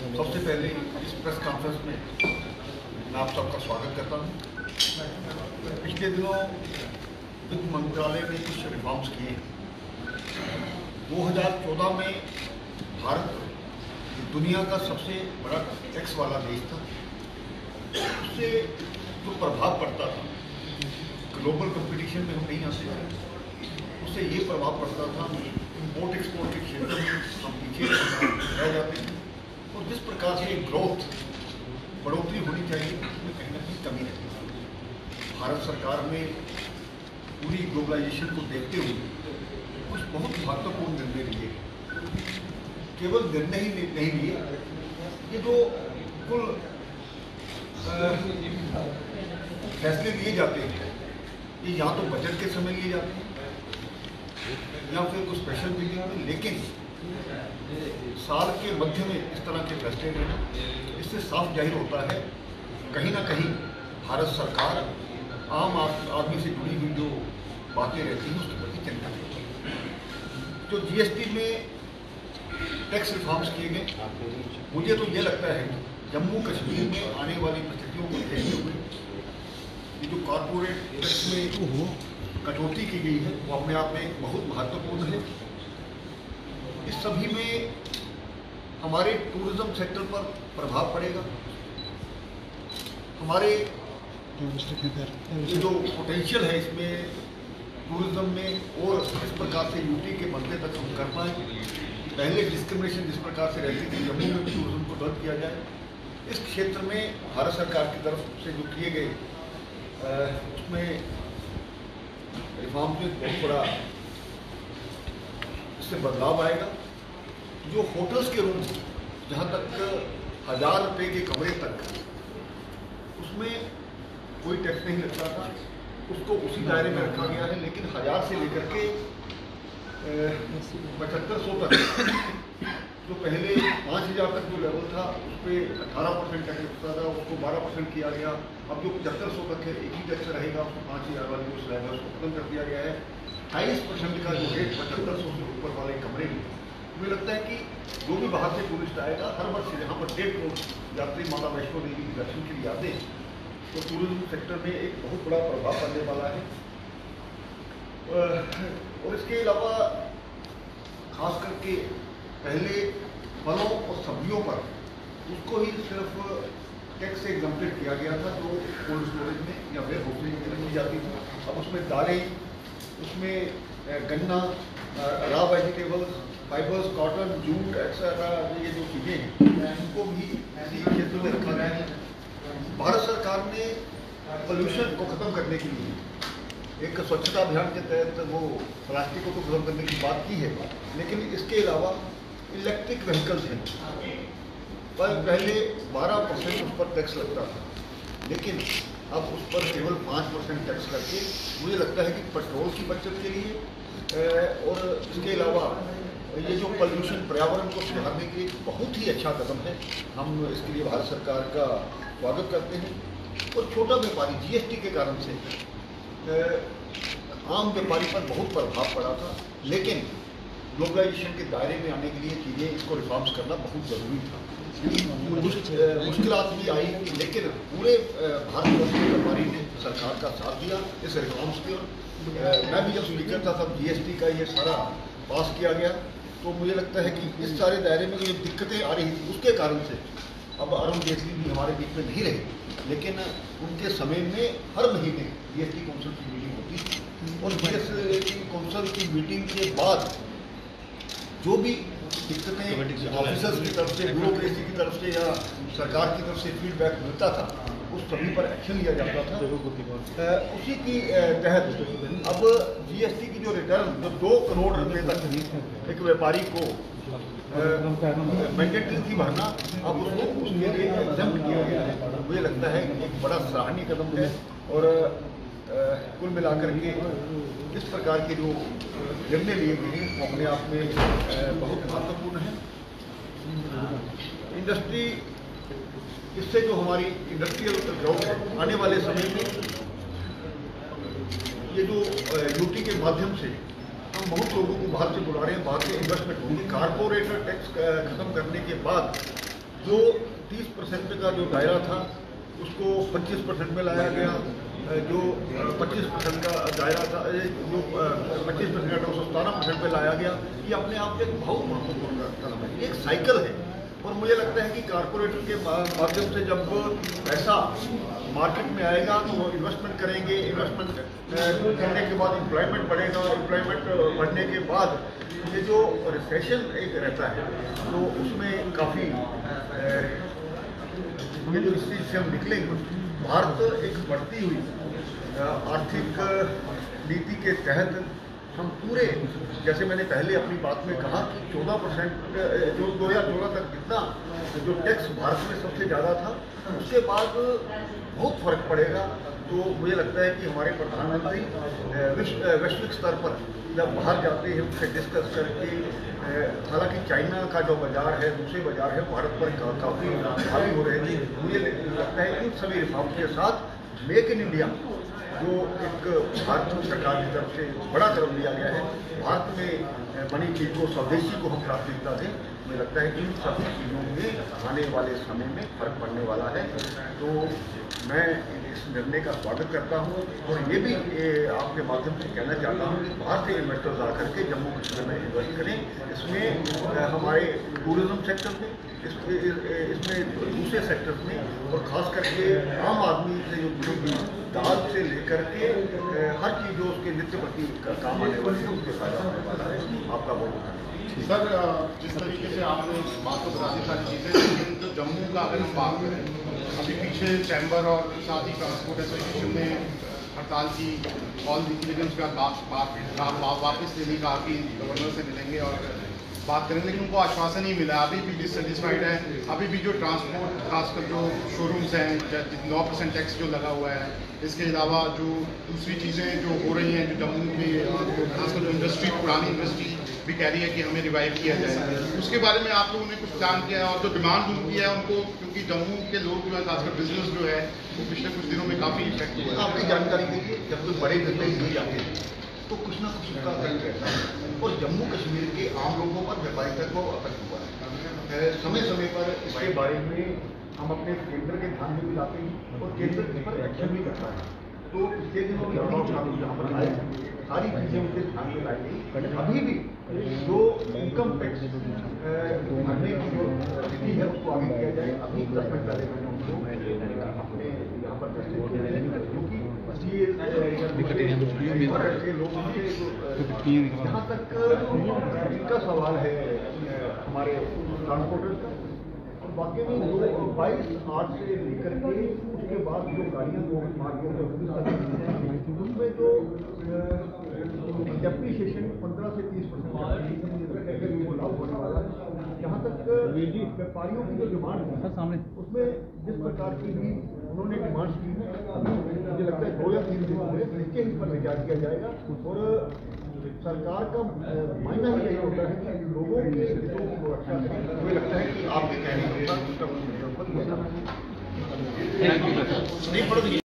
सबसे पहले इस प्रेस कॉन्फ्रेंस में मैं आप सबका स्वागत करता हूं। पिछले दिनों वित्त मंत्रालय ने कुछ रिफॉर्म्स किए। 2014 में भारत दुनिया का सबसे बड़ा टैक्स वाला देश था। उससे जो प्रभाव पड़ता था, ग्लोबल कंपटीशन में हम नहीं आते थे, उससे ये प्रभाव पड़ता था इम्पोर्ट एक्सपोर्ट के क्षेत्र में हम पीछे रह जाते थे और जिस प्रकार से ग्रोथ बढ़ोतरी होनी चाहिए उसमें कहीं ना कहीं कमी रहती है। भारत सरकार ने पूरी ग्लोबलाइजेशन को देखते हुए कुछ बहुत महत्वपूर्ण निर्णय लिए। केवल निर्णय ही नहीं लिए, ये जो कुल फैसले लिए जाते हैं ये या तो बजट के समय लिए जाते हैं या फिर कुछ स्पेशल मीटिंग में, लेकिन साल के मध्य में इस तरह के फैसले लेना, इससे साफ जाहिर होता है कहीं ना कहीं भारत सरकार आम आदमी से जुड़ी हुई जो बातें रहती हैं उसके प्रति चिंतित है। जो जीएसटी में टैक्स रिफॉर्म्स किए गए, मुझे तो ये लगता है कि जम्मू कश्मीर में आने वाली परिस्थितियों को देखते हुए ये जो कॉर्पोरेट टैक्स में कटौती की गई है वो अपने आप में बहुत महत्वपूर्ण है। इस सभी में हमारे टूरिज्म सेक्टर पर प्रभाव पड़ेगा। हमारे ये जो पोटेंशियल है इसमें टूरिज्म में और इस प्रकार से यूटी के बदले तक हम कर पाएँ। पहले डिस्क्रिमिनेशन जिस प्रकार से रहती थी, जम्मू में भी टूरिज्म को रद्द किया जाए। इस क्षेत्र में भारत सरकार की तरफ से जो किए गए उसमें रिफॉर्म में बहुत बड़ा इससे बदलाव आएगा। जो होटल्स के रूम जहाँ तक 1000 रुपये के कमरे तक, उसमें कोई टैक्स नहीं लगता था, उसको उसी दायरे में रखा गया है। लेकिन 1000 से लेकर के 7500 तक जो पहले 5000 तक जो लेवल था उस पर 18% टैक्स लगता था, उसको 12% किया गया। अब जो 7500 तक है एक ही टैक्स रहेगा, उसको 5000 वाली जो स्लैब है उसको खत्म कर दिया गया है। 28% का जो रेट 7500 से ऊपर वाले कमरे में, मुझे लगता है कि जो भी बाहर से टूरिस्ट आएगा, हर वर्ष यहाँ पर 1.5 करोड़ यात्री माता वैष्णो देवी के दर्शन के लिए आते हैं, तो टूरिज्म सेक्टर में एक बहुत बड़ा प्रभाव पड़ने वाला है। और इसके अलावा खास करके पहले फलों और सब्जियों पर उसको ही सिर्फ टैक्स से एग्जम्प्टेड किया गया था जो कोल्ड स्टोरेज में या वेयर हाउसिंग में रखी जाती थी। अब उसमें दालें, उसमें गन्ना, raw vegetables, fibres, cotton, jute etcetera, ये जो चीज़ें हैं इनको भी इसी क्षेत्र में रखा गया है। भारत सरकार ने पोल्यूशन को ख़त्म करने के लिए एक स्वच्छता अभियान के तहत वो प्लास्टिक को तो खत्म करने की बात की है, लेकिन इसके अलावा इलेक्ट्रिक व्हीकल्स हैं पर पहले 12% उस पर टैक्स लगता था, लेकिन अब उस पर केवल 5% टैक्स करके मुझे लगता है कि पेट्रोल की बचत के लिए और इसके अलावा ये जो पोल्यूशन पर्यावरण को सुधारने के लिए बहुत ही अच्छा कदम है। हम इसके लिए भारत सरकार का स्वागत करते हैं। और छोटा व्यापारी जीएसटी के कारण से आम व्यापारी पर बहुत प्रभाव पड़ा था, लेकिन ग्लोबलाइजेशन के दायरे में आने के लिए चीज़ें इसको रिफॉर्म्स करना बहुत ज़रूरी था। मुश्किलात भी आई, लेकिन पूरे भारतवर्ष के व्यापारी ने सरकार का साथ दिया इस रिफॉर्म्स के। मैं भी जब स्पीकर था तब जीएसटी का ये सारा पास किया गया, तो मुझे लगता है कि इस सारे दायरे में जो दिक्कतें आ रही थी उसके कारण से अब अरुण जेटली भी हमारे बीच में नहीं रहे, लेकिन उनके समय में हर महीने जीएसटी काउंसिल की मीटिंग होती थी और जीएसटी काउंसिल की मीटिंग के बाद जो भी दिक्कतें ऑफिसर्स की तरफ से, ब्यूरोक्रेसी की तरफ से या सरकार की तरफ से फीडबैक मिलता था, उस सभी पर एक्शन लिया जाता था। उसी की तहत अब जीएसटी की जो रिटर्न जो 2 करोड़ रुपए तक एक व्यापारी को मैंडेटरी थी भरना, अब उसको उसके लिए एग्जम्प्ट किया गया है। मुझे लगता है एक बड़ा सराहनीय कदम है और कुल मिलाकर के इस प्रकार के जो निर्णय लिए गए हैं वो अपने आप में बहुत महत्वपूर्ण है। इंडस्ट्री, इससे जो हमारी इंडस्ट्रियल ग्रोथ है आने वाले समय में, ये जो यूटी के माध्यम से हम बहुत लोगों को बाहर से बुला रहे हैं, बाहर से इन्वेस्टमेंट होगी। कारपोरेटर टैक्स खत्म करने के बाद जो 30% का जो दायरा था उसको 25% में लाया गया। जो 25% का दायरा था, जो 25% का 17% में लाया गया। ये अपने आप में एक बहुत महत्वपूर्ण कदम है, एक साइकिल है। और मुझे लगता है कि कारपोरेटर के माध्यम से जब पैसा मार्केट में आएगा तो वो इन्वेस्टमेंट करेंगे, इन्वेस्टमेंट करने के बाद एम्प्लॉयमेंट बढ़ेगा, एम्प्लॉयमेंट बढ़ने के बाद ये जो रिसेशन एक रहता है तो उसमें काफ़ी ये जो इस चीज से हम निकलेंगे। भारत एक बढ़ती हुई आर्थिक नीति के तहत हम पूरे, जैसे मैंने पहले अपनी बात में कहा कि 14% जो 2014 तक जितना जो टैक्स भारत में सबसे ज़्यादा था, उसके बाद बहुत फर्क पड़ेगा। तो मुझे लगता है कि हमारे प्रधानमंत्री वैश्विक स्तर पर जब बाहर जाते हैं उनसे डिस्कस करके, हालांकि चाइना का जो बाजार है, दूसरे बाजार है, भारत पर काफ़ी हावी हो रहे थे। मुझे लगता है इन सभी रिफॉर्म के साथ मेक इन इंडिया जो एक भारत सरकार की तरफ से बड़ा कदम लिया गया है, भारत में बनी चीज़ को, स्वदेशी को हम प्राथमिकता दें, मुझे लगता है कि इन सभी चीज़ों में आने वाले समय में फर्क पड़ने वाला है। तो मैं इस निर्णय का स्वागत करता हूँ और ये भी आपके माध्यम से कहना चाहता हूँ कि बाहर से इन्वेस्टर्स आकर के जम्मू कश्मीर में इन्वेस्ट करें। इसमें हमारे टूरिज्म सेक्टर में, इसमें दूसरे सेक्टर्स में, और ख़ास करके आम आदमी से जो जुड़ेगी, दाल से लेकर के हर चीज़ जो उसके नित्य प्रति काम आने वाली है उसके फायदा होने वाला है। आपका बहुत बहुत धन्यवाद सर। जिस तरीके से आपने बात को बता दी सारी चीज़ें, लेकिन जो जम्मू का अगर हम बात करें, अभी पीछे चैम्बर और साथ ही ट्रांसपोर्ट एसोसिएशन ने हड़ताल की कॉल दी थी, लेकिन उसके बाद वापस लेने का आपकी गवर्नर से मिलेंगे और बात करेंगे, लेकिन उनको आश्वासन नहीं मिला। अभी भी डिससेटिस्फाइड है। अभी भी जो ट्रांसपोर्ट खासकर जो शोरूम्स हैं, 9% टैक्स जो लगा हुआ है, इसके अलावा जो दूसरी चीज़ें जो हो रही हैं, जो जम्मू में खासकर जो इंडस्ट्री, पुरानी इंडस्ट्री भी कह रही है कि हमें रिवाइव किया जाए, उसके बारे में आप लोगों ने कुछ प्लान किया है? और जो डिमांड उनकी है उनको, क्योंकि जम्मू के लोग जो है खासकर बिजनेस जो है वो पिछले कुछ दिनों में काफ़ी इफेक्ट हुआ है। आपकी जानकारी दीजिए, जब कोई बड़े निर्णय लिए जाते हैं तो कुछ ना कुछ उसका असर रहता है, और जम्मू कश्मीर के आम लोगों पर व्यापारिता को असर हुआ है। समय समय पर इसके बारे में हम अपने केंद्र के ध्यान में भी लाते हैं और केंद्र इस पर एक्शन भी करता है। तो पिछले दिनों में यहाँ पर आए, सारी चीज़ें उनके ध्यान में लाई गई। अभी भी जो इनकम टैक्स भरने की जो स्थिति है उसको आगे किया जाए। अभी 10 मिनट पहले मैंने उनको अपने यहाँ पर क्योंकि जहाँ तक इनका सवाल है हमारे ट्रांसपोर्टर का, और बाकी में 22/8 से लेकर के उसके बाद जो गाड़ियाँ उसमें जो डेप्रीशिएशन 15 से 30% लागू होने वाला है। जहाँ तक व्यापारियों की जो डिमांड है सामने, उसमें जिस प्रकार की भी उन्होंने डिमांड्स की है, अभी मुझे लगता है 2 या 3 दिन में नीचे इन पर विचार किया जाएगा। और सरकार का मायना ही यही होता है कि लोगों के हितों की रक्षा करें। मुझे लगता है कि आपके कहने के बाद उसका